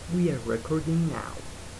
We are recording now.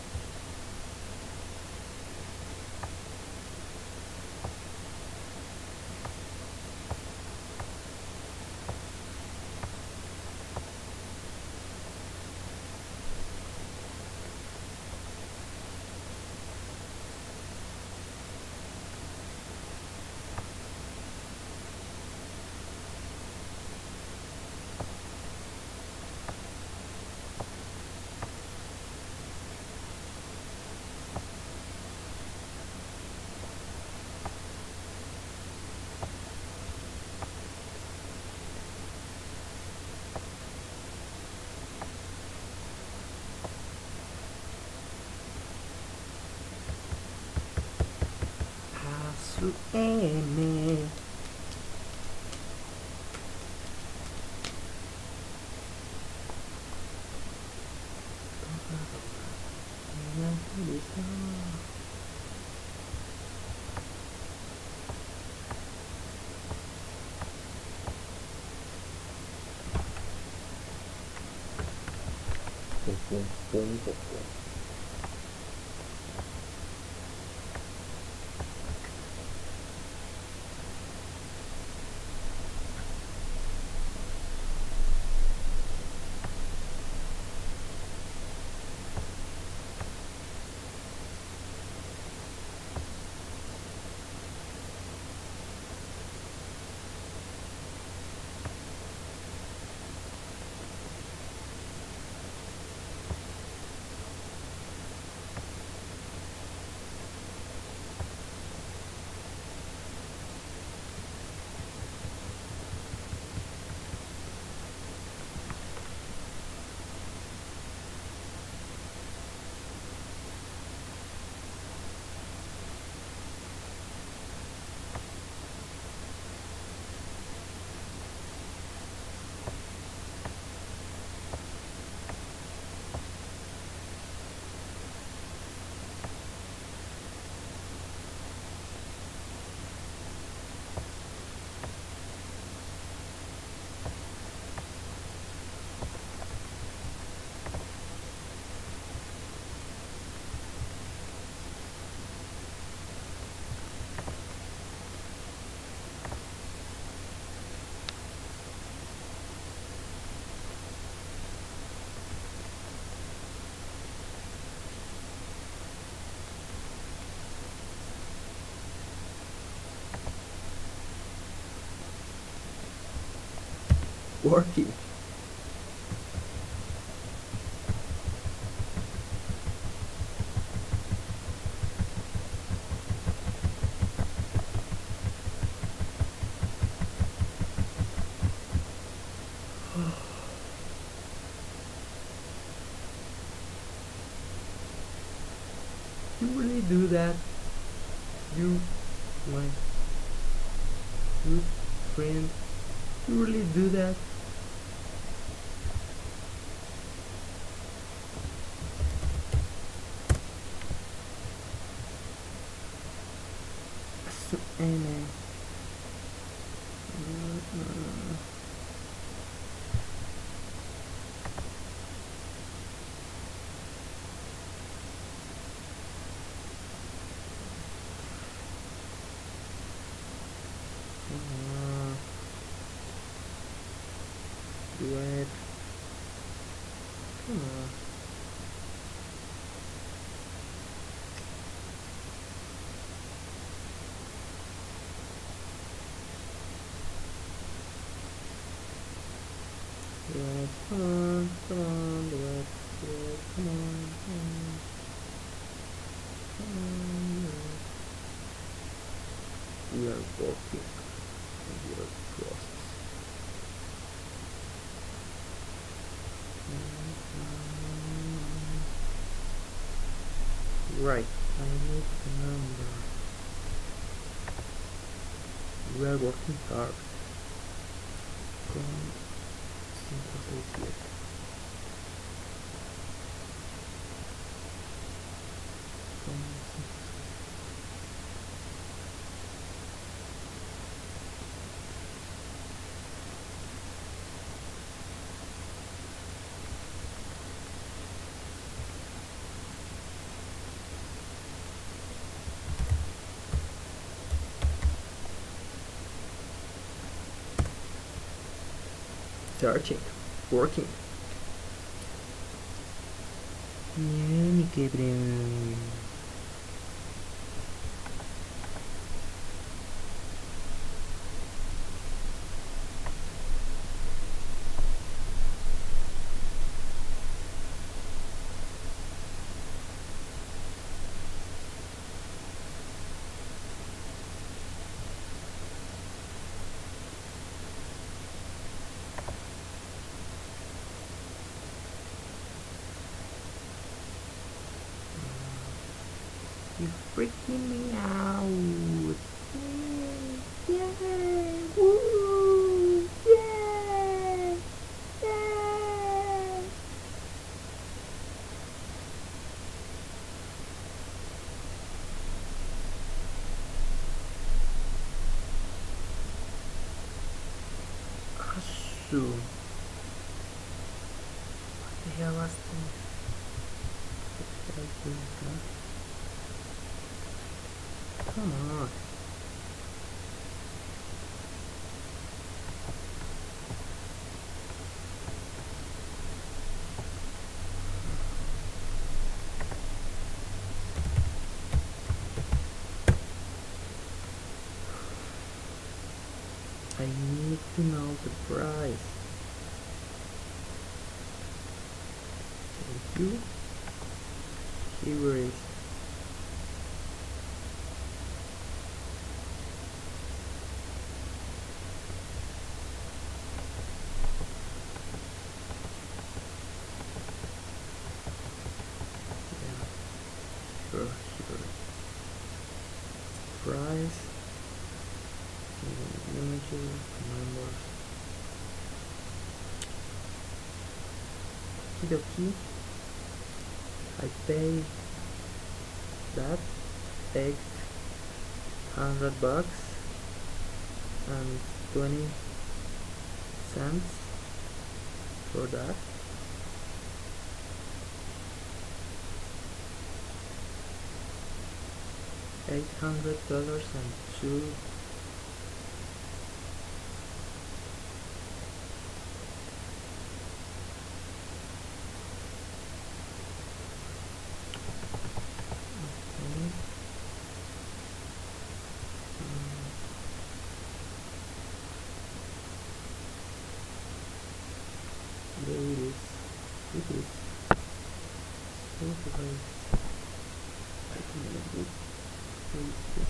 Asuene. Working. You really do that? You, my good friend, you really do that? Asuene. Do it. Come on. Do it. Come on. Come on. Do it. Do it. Come on. Come on. Come on. Do it. We are walking. We are process. Right. I need the number. We are working hard. Con 567. Con 567. Searching. Working. Bien, Gabriel. You freaking me out. Yay! Woo! Yay! Yay! Asu. What the hell was this? What did I do, huh? Come on. I need to know the price. Thank you. Here it is. Yeah, sure, sure. Price. Images, numbers. Okie I pay that $800 and 20 cents for that. $800 and 2 there it is. It is. Okay. I can make it. Where is this?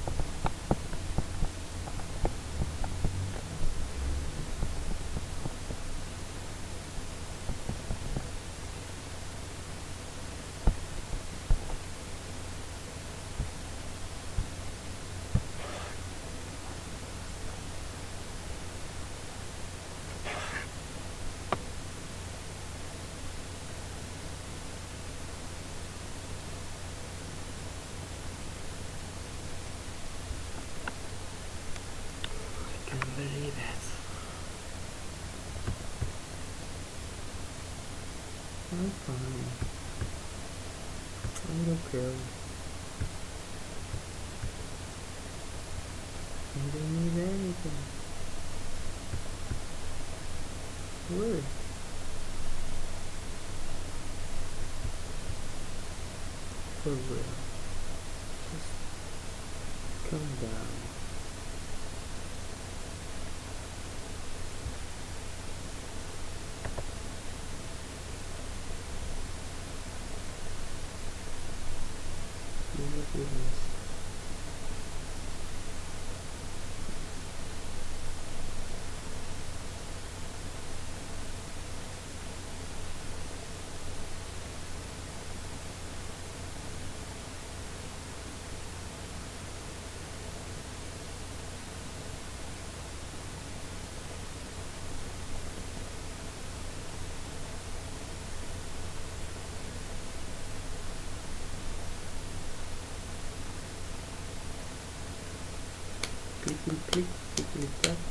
I can't believe it. I'm fine. I don't care. I don't need anything. Where? For real. Just calm down. Oh my goodness. Click, click, click, click, click,